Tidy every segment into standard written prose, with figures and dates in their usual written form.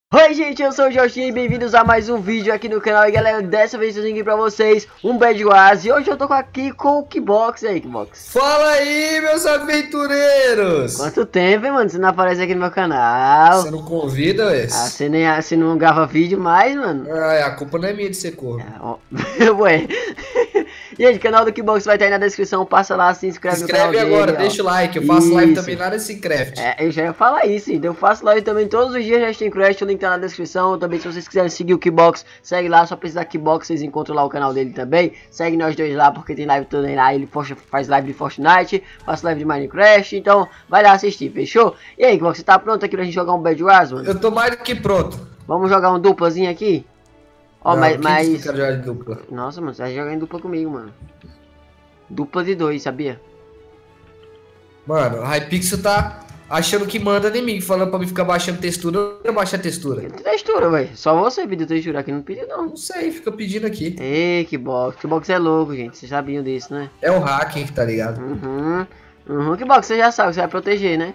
Oi gente, eu sou o Jotinha e bem-vindos a mais um vídeo aqui no canal. E galera, dessa vez eu tenho aqui pra vocês um Bad Wars. E hoje eu tô aqui com o Kbox. E aí, Kbox? Fala aí, meus aventureiros! Quanto tempo, hein, mano? Você não aparece aqui no meu canal. Você não convida, ué? Você não grava vídeo mais, mano? A culpa não é minha de ser corno. Ué. Gente, o canal do Kbox vai estar aí na descrição. Passa lá, se inscreve no canal dele. Agora, deixa o like. Eu faço live também lá nesse Craft. Eu já ia falar isso, então eu faço live também todos os dias. Já tem Craft, o link tá na descrição. Também, se vocês quiserem seguir o Kbox, segue lá. Só precisar Kbox, vocês encontram lá o canal dele também. Segue nós dois lá, porque tem live também lá. Ele faz live de Fortnite, faz live de Minecraft. Então, vai lá assistir, fechou? E aí, Kbox, você tá pronto aqui pra gente jogar um Bad Wars, mano? Eu tô mais do que pronto. Vamos jogar um duplazinho aqui? Ó, não, mas... Eu quero jogar de dupla. Nossa, mano, você vai jogar em dupla comigo, mano. Dupla de 2, sabia? Mano, o Hypixel tá achando que manda em mim, falando pra mim ficar baixando textura. Eu não quero baixar textura. Que textura, velho? Só você pediu textura aqui, não pediu não. Não sei, fica pedindo aqui. Ei, Kbox. Kbox é louco, gente. Vocês sabiam disso, né? É o hacking que tá ligado. Kbox, você já sabe, você vai proteger, né?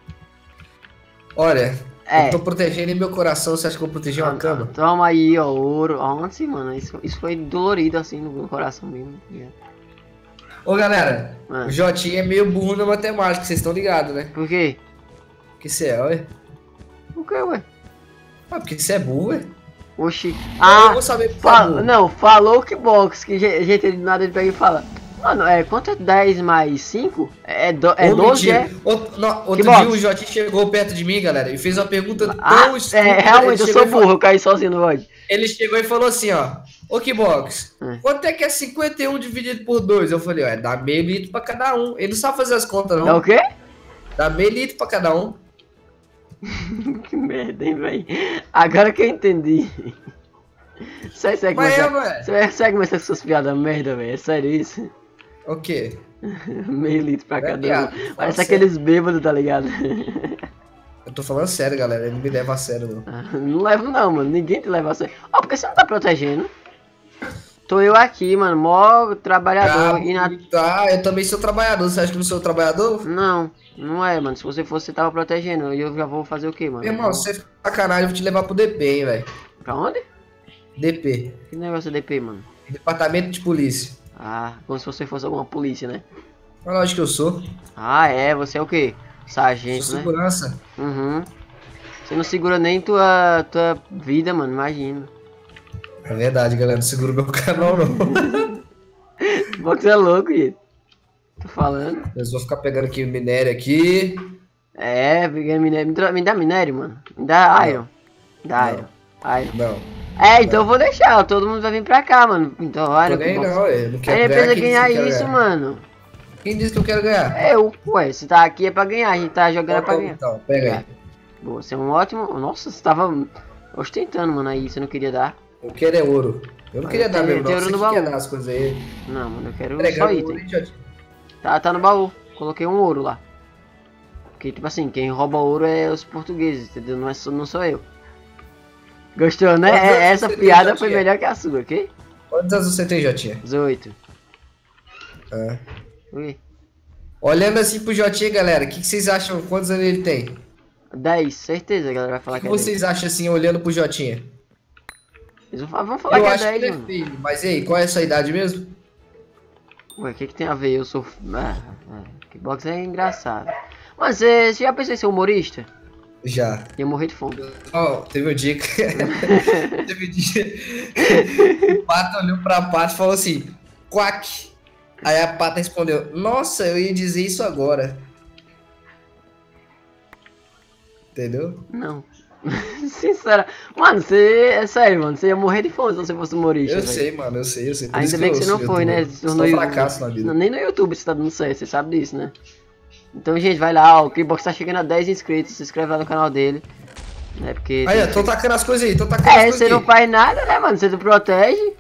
Olha, eu tô protegendo em meu coração. Você acha que eu vou proteger uma cama? Toma aí, ó, ouro. Onde, mano? Isso foi dolorido, assim, no meu coração mesmo. Ô, galera, o Jotinha é meio burro na matemática, vocês estão ligados, né? Por quê? Porque você é, ué? Por quê, ué? Ah, porque você é burro, ué? Oxi. Eu vou saber não, falou o Kbox, que gente, ele nada ele pega e fala. Mano, quanto é 10 mais 5? É 12, é? Outro dia o Jotinha chegou perto de mim, galera, e fez uma pergunta tão estúpida. Realmente, eu sou burro, eu caí sozinho no ódio. Ele chegou e falou assim, ó. Ô, Kbox, quanto é que é 51 dividido por 2? Eu falei, ó, dá meio litro pra cada um. Ele não sabe fazer as contas, não. É o quê? Dá meio litro pra cada um. Que merda, hein, velho? Agora que eu entendi. Você segue mais essas piadas merda, velho? É sério isso? O quê? Meio litro pra cada um. Parece aqueles bêbados, tá ligado? Eu tô falando sério, galera. Ele não me leva a sério, não. Não levo não, mano. Ninguém te leva a sério. Ó, porque você não tá protegendo? Tô eu aqui, mano. Mó trabalhador. Tá, eu também sou trabalhador. Você acha que eu não sou trabalhador? Não, não é, mano. Se você fosse, você tava protegendo. E eu já vou fazer o quê, mano? Meu irmão, se você ficar sacanagem, eu vou te levar pro DP, hein, velho. Pra onde? DP. Que negócio é DP, mano? Departamento de Polícia. Ah, como se você fosse alguma polícia, né? Olha lá onde que eu sou. Ah, você é o quê? Sargento, sou segurança. Né? Você não segura nem tua vida, mano, imagina. É verdade, galera, não segura meu canal, não. Você é louco, gente. Tô falando. Eu vou ficar pegando aqui minério aqui. Pegando minério. Me dá minério, mano. Me dá iron. Me dá iron. Não. Então eu vou deixar. Todo mundo vai vir pra cá, mano. Então, olha. Não, eu não quero ganhar. Precisa ganhar isso, mano. Quem disse que eu quero ganhar? Ué, se tá aqui é pra ganhar. A gente tá jogando pra ganhar. Então, pega aí. Boa, você é um ótimo. Nossa, você tava ostentando, mano, aí. Você não queria dar? Eu quero é ouro. Eu não queria dar mesmo, não. Você quer dar as coisas aí. Não, mano, eu quero só item. Tá no baú. Coloquei um ouro lá. Porque, tipo assim, quem rouba ouro é os portugueses, entendeu? Não sou eu. Gostou, né? Essa piada foi melhor que a sua, ok? Quantos anos você tem, Jotinha? 18. Ui. Olhando assim pro Jotinha, galera, o que vocês acham? Quantos anos ele tem? 10, certeza, a galera vai falar que é 10. O que vocês acham assim, olhando pro Jotinha? Eles vão falar que é 10, que ele é filho, mas ei, qual é a sua idade mesmo? Ué, o que tem a ver? Eu sou... Kbox é engraçado. Mas você já pensou em ser humorista? Já. Ia morrer de fome. Teve um dia que... teve um dia... o Pato olhou pra Pato e falou assim... Quack! Aí a Pata respondeu... Nossa, eu ia dizer isso agora. Entendeu? Não. Sincera. Mano, é sério, mano. Você ia morrer de fome se você fosse humorista. Eu sei, mano. Eu sei. Ainda bem que você não foi, né? Você tornou fracasso na vida. Nem no YouTube você tá dando certo, você sabe disso, né? Então, gente, vai lá, ó. O Kbox tá chegando a 10 inscritos. Se inscreve lá no canal dele. Né? Porque. Aí, tô tacando as coisas aí, você não faz nada, né, mano? Você não protege.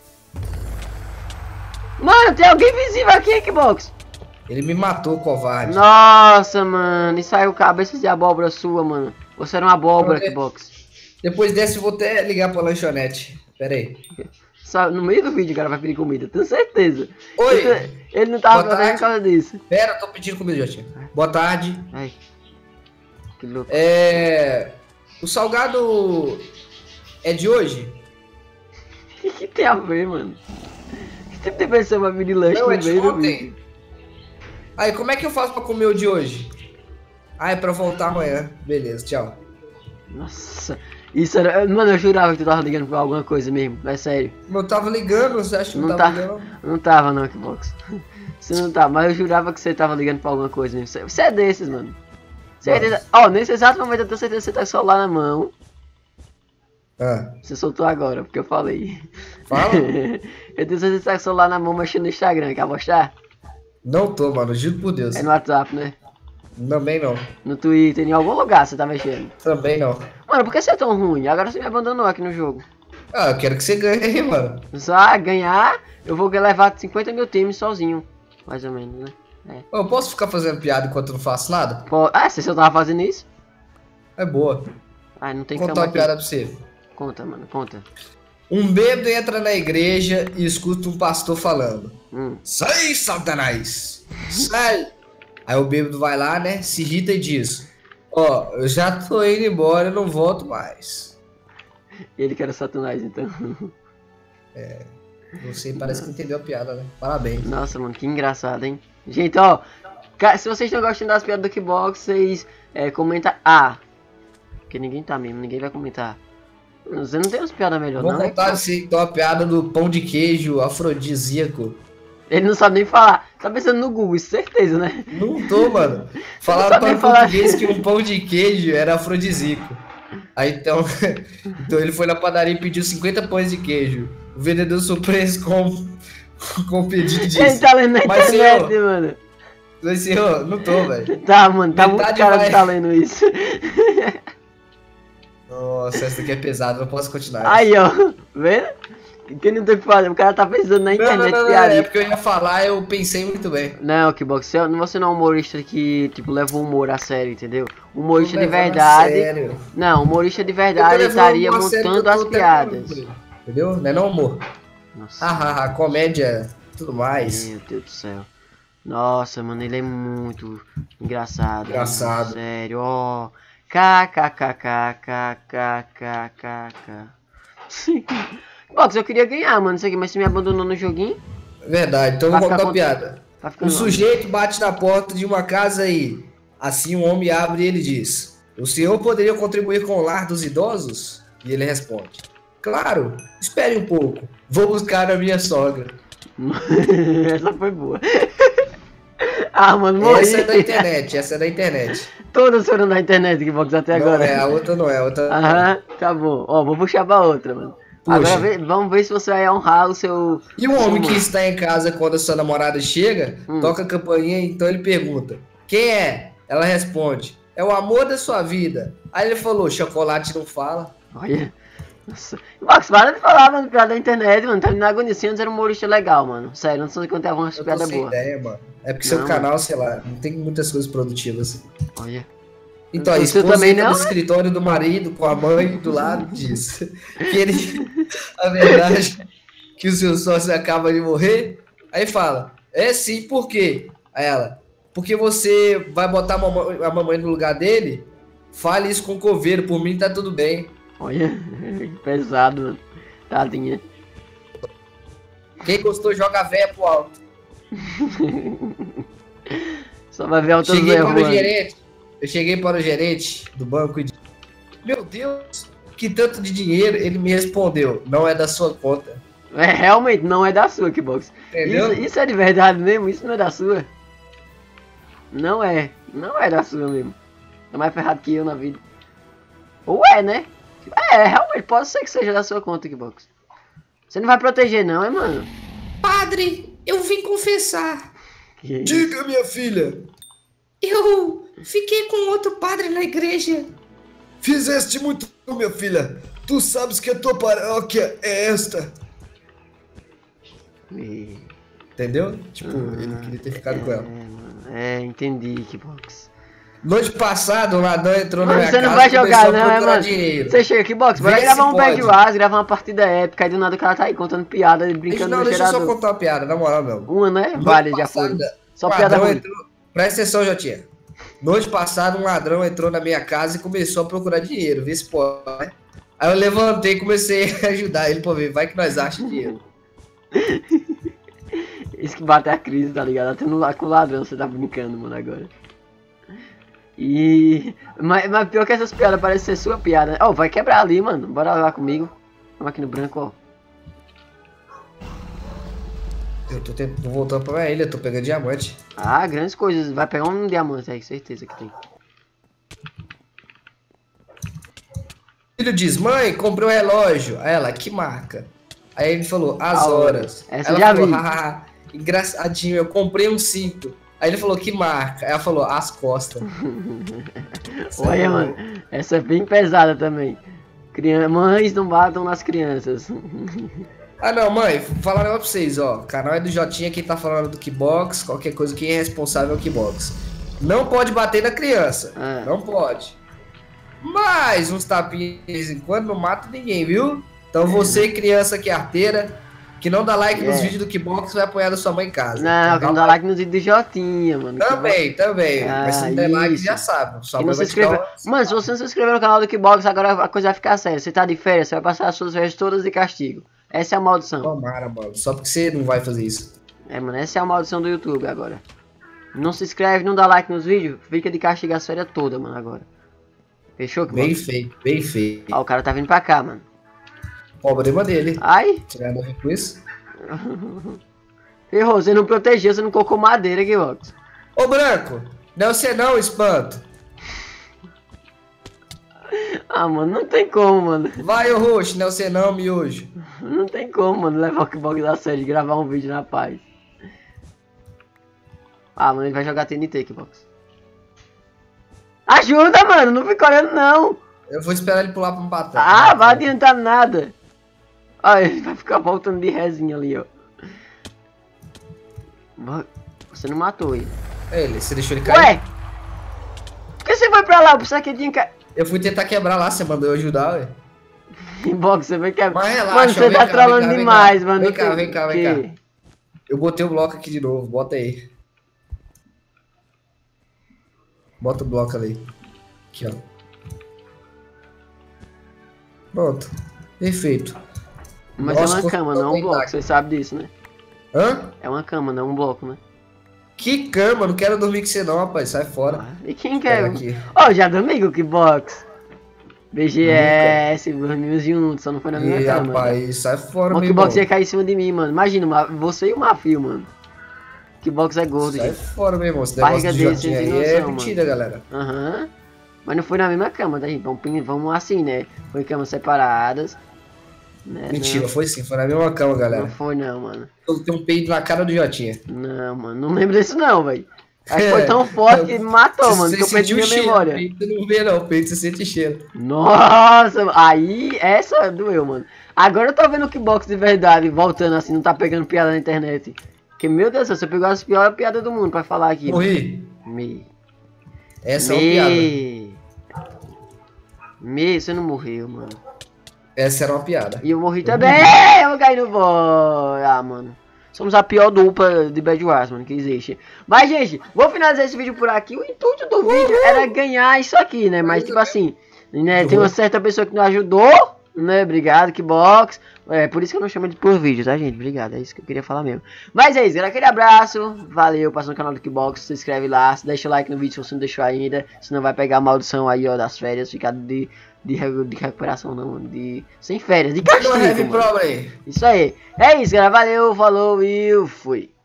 Mano, tem alguém visível aqui, Kbox. Ele me matou, covarde. Nossa, mano. E saiu cabeça de abóbora sua, mano. Você era uma abóbora, Kbox. Depois dessa, eu vou até ligar pra lanchonete. Pera aí. No meio do vídeo o cara vai pedir comida, tenho certeza. Oi! Ele não tava fazendo por causa disso. Pera, eu tô pedindo comida, Jotinha. Boa tarde. Ai, que louco. O salgado é de hoje? O que tem a ver, mano? Você tem pensado uma mini lanche Não, no é de meio do ontem. vídeo. Aí, como é que eu faço pra comer o de hoje? Ah, é pra voltar amanhã. Beleza, tchau. Nossa, isso era. Mano, eu jurava que tu tava ligando pra alguma coisa mesmo, é sério. Eu tava ligando, você acha que não Não tava tá, ligando? não tava não, Xbox. Você não tá, mas eu jurava que você tava ligando pra alguma coisa mesmo. Você é desses, mano. Certeza. Ó, nesse exato momento eu tenho certeza que você tá com o celular na mão. Ah, Você soltou agora, porque eu falei. fala? Eu tenho certeza que você tá com o celular na mão mexendo no Instagram, quer mostrar? Não tô, mano, juro por Deus. É no WhatsApp, né? Também não. No Twitter, em algum lugar você tá mexendo. Também não. Mano, por que você é tão ruim? Agora você me abandonou aqui no jogo. Ah, eu quero que você ganhe aí, mano. Só ganhar, eu vou levar 50 mil times sozinho. Mais ou menos, né? Eu posso ficar fazendo piada enquanto eu não faço nada? Pô, ah, você só tava fazendo isso? É boa. Ah, não tem Vou cama contar uma aqui. piada pra você. Conta, mano, conta. Um bêbado entra na igreja e escuta um pastor falando: Sai, Satanás! Sai! Aí o bêbado vai lá, né? Se irrita e diz: Ó, eu já tô indo embora, eu não volto mais. Ele que era Satanás, então. Você parece que entendeu a piada, né? Parabéns. Nossa, mano, que engraçado, hein? Gente, ó, se vocês estão gostando das piadas do Xbox, vocês comentam A. Porque ninguém tá mesmo, ninguém vai comentar. Você não tem umas piadas melhor, Vou não, contar né? assim, então a piada do pão de queijo afrodisíaco. Ele não sabe nem falar. Tá pensando no Google, isso certeza, né? Não tô, mano. Falaram sabe para nem o falar. português que um pão de queijo era afrodisíaco. Aí então, então ele foi na padaria e pediu 50 pães de queijo. O vendedor surpreso com o pedido Ele disse: tá lendo na Mas internet, senhor, mano. mas senhor, não tô, velho. Tá, mano, tá muito Metade cara vai- que tá lendo isso. Nossa, essa daqui é pesada, não posso continuar. Aí, ó, vendo? Que não tem o que fazer, o cara tá pensando na não, internet, não, piada. é porque eu ia falar, eu pensei muito bem. Não, Xbox, você não é um humorista que, tipo, leva o humor a sério, entendeu? Humorista de Tô levando a verdade. sério. Não, humorista de Eu tô verdade levando estaria a sério que montando eu tô as até piadas. falando, entendeu? Não é não, amor? Nossa, Ah, comédia, tudo mais. meu Deus do céu. Nossa, mano, ele é muito engraçado. Engraçado. Mano, sério, ó. KKKKKKKKK. Box, eu queria ganhar, mano, isso aqui, mas você me abandonou no joguinho. Verdade, então eu Vai vou ficar contar a piada. Tá Um ficando sujeito bate na porta de uma casa aí. Assim um homem abre e ele diz: O senhor poderia contribuir com o lar dos idosos? E ele responde: Claro, espere um pouco. Vou buscar a minha sogra. Essa foi boa. Ah, mano, morri. Essa é da internet, essa é da internet. Todas foram da internet, Xbox, até Não agora. é, a outra não é, a outra. Aham, acabou. Ó, vou puxar pra outra, mano. Puxa. Agora vamos ver se você vai honrar o seu... E o homem seu que está em casa quando a sua namorada chega, toca a campainha, então ele pergunta: Quem é? Ela responde: É o amor da sua vida. Aí ele falou: Chocolate não fala. Olha. Nossa. Max, para de falar, mano, piada da internet, mano. Tá me agonia, antes era um humorista legal, mano. Sério, não sei quanto é uma Eu tô piada sem boa. ideia, mano. É porque seu Não, canal, sei lá, não tem muitas coisas produtivas. Olha. Então, a O seu esposa também entra não, no né? escritório do marido com a mãe do lado diz que ele, a verdade, que o seu sócio acaba de morrer. Aí fala: É sim, por quê? Aí ela: Porque você vai botar a mamãe no lugar dele? Fale isso com o coveiro, por mim tá tudo bem. Olha, que pesado, mano. Tadinha. Quem gostou, joga a véia pro alto. Só vai ver altas Cheguei para o voando. gerente. Eu cheguei para o gerente do banco e disse: Meu Deus, que tanto de dinheiro. Ele me respondeu: Não é da sua conta. É, realmente, não é da sua, Xbox. Entendeu? Isso é de verdade mesmo? Isso não é da sua? Não é. Não é da sua mesmo. É mais ferrado que eu na vida. Ou é, né? É, realmente, pode ser que seja da sua conta, Xbox. Você não vai proteger não, é, mano? Padre, eu vim confessar. Que isso? Diga, minha filha. Eu fiquei com outro padre na igreja. Fizeste muito, minha filha. Tu sabes que a tua paróquia é esta. Entendeu? Tipo, ele queria ter ficado com ela. Entendi, Xbox. Noite passada, o ladrão entrou na Mano, minha você casa não vai e começou jogar a não, é, procurar mano? dinheiro. Você chega, Xbox, bora Vê gravar se um Bad pode. Wars, gravar uma partida épica, aí do nada o cara tá aí contando piada e brincando Não, no deixa eu só gerador. contar uma piada, na moral, meu. Uma, né? Noite Vale, já passada, foi. Só o piada ladrão ruim. entrou... Presta atenção, Jotinha. Noite passada, um ladrão entrou na minha casa e começou a procurar dinheiro, vê se pode, né? Aí eu levantei e comecei a ajudar ele pra ver, vai que nós achamos dinheiro. Isso que bate a crise, tá ligado? Até no lá com o ladrão você tá brincando, mano, agora. Mas pior que essas piadas parecem ser sua piada. Ó, vai quebrar ali, mano. Bora lá comigo. Vamos aqui no branco, ó. Eu tô voltando pra minha ilha, tô pegando diamante. Ah, grandes coisas. Vai pegar um diamante aí, certeza que tem. Filho diz, mãe, comprei um relógio. Aí ela, que marca? Aí ele falou, as horas. Essa ela já falou, vi. haha, engraçadinho, eu comprei um cinto. Aí ele falou, que marca? Aí ela falou, as costas. Olha, mano, essa é bem pesada também. Mães não batam nas crianças. Ah não, mãe, vou falar um negócio pra vocês, ó. O canal é do Jotinha, quem tá falando do Kickbox, qualquer coisa, quem é responsável é o Kickbox. Não pode bater na criança. Não pode. Mas uns tapinhas de vez em quando não mata ninguém, viu? Então você, criança que é arteira, que não dá like nos vídeos do Kickbox, vai apoiar da sua mãe em casa. Não, que não dá like nos vídeos do Jotinha, mano. Também. Mas se não der like, já sabe. Sua mãe vai te dar Mano, se você não se inscrever no canal do Kickbox, agora a coisa vai ficar séria. Você tá de férias, você vai passar as suas férias todas de castigo. Essa é a maldição. Tomara, mano. Só porque você não vai fazer isso. É, mano, essa é a maldição do YouTube agora. Não se inscreve, não dá like nos vídeos, fica de castigo as férias todas, mano, agora. Fechou? Bem feito, bem feito. Ó, o cara tá vindo pra cá, mano. Problema dele. Ai! Você ganha com isso? Ferrou, você não protegeu, você não colocou madeira aqui, Vox. Ô, Branco! Não é você não, espanto. Ah, mano, não tem como, mano. Vai, ô roxo, não é você não, miojo. Não tem como, mano, levar o Kickbox a sério, gravar um vídeo na paz. Ah, mano, ele vai jogar TNT, Kickbox. Ajuda, mano, não fica olhando, não. Eu vou esperar ele pular pra um patrão. Ah, vai adiantar nada. Olha, ele vai ficar voltando de resinha ali, ó. Você não matou ele. Você deixou ele cair? Ué? Por que você foi pra lá? Eu pensava que ele tinha caído. Eu fui tentar quebrar lá, você mandou eu ajudar, ué. Kickbox, você vai quebrar. Mas relaxa, mano, você tá trolando demais, mano. Vem cá. Eu botei o bloco aqui de novo, bota aí. Bota o bloco ali. Aqui, ó. Pronto. Perfeito. Mas é uma cama, não é um bloco, você sabe disso, né? Hã? É uma cama, não é um bloco, né? Que cama? Não quero dormir com você não, rapaz. Sai fora. E quem quer? Aqui. Ó, já dormi com o Kickbox. BGS, dormimos juntos, só não foi na minha cama. Rapaz, sai fora, o Kickbox ia cair em cima de mim, mano. Imagina, você e o Mafio, mano. Kickbox é gordo, sai gente. Fora, meu irmão. Esse barriga negócio de dele, aí noção, é mentira, galera. Aham. Mas não foi na mesma cama, tá, gente? Vamos assim, né? Foi camas separadas. Né? Mentira, não. Foi sim. Foi na mesma cama, galera. Não foi não, mano. Eu tenho um peido na cara do Jotinha. Não, mano. Não lembro disso não, velho. Acho que foi tão forte que me matou, mano. Que eu perdi minha memória. Peito não vê não. Peito você sente cheiro. Nossa, aí essa doeu, mano. Agora eu tô vendo o Kickbox de verdade, voltando assim, não tá pegando piada na internet. Porque, meu Deus do céu, você pegou as piores piadas do mundo pra falar aqui. Morri. Essa é uma piada. Você não morreu, mano. Essa era uma piada. E eu morri também. Eu vou cair no boy. Ah, mano. Somos a pior dupla de Bad Wars, mano, que existe. Mas, gente, vou finalizar esse vídeo por aqui. O intuito do vídeo era ganhar isso aqui, né? Mas, tipo assim, né, tem uma certa pessoa que nos ajudou, né? Obrigado, Kickbox. É por isso que eu não chamo ele por vídeo, tá, gente? Obrigado, é isso que eu queria falar mesmo. Mas é isso, galera. Aquele abraço. Valeu, passa no canal do Kickbox. Se inscreve lá, deixa o like no vídeo se você não deixou ainda. Senão vai pegar a maldição aí, ó, das férias. Ficar de recuperação, não, sem férias, de castigo. Isso aí. É isso, galera. Valeu, falou e fui.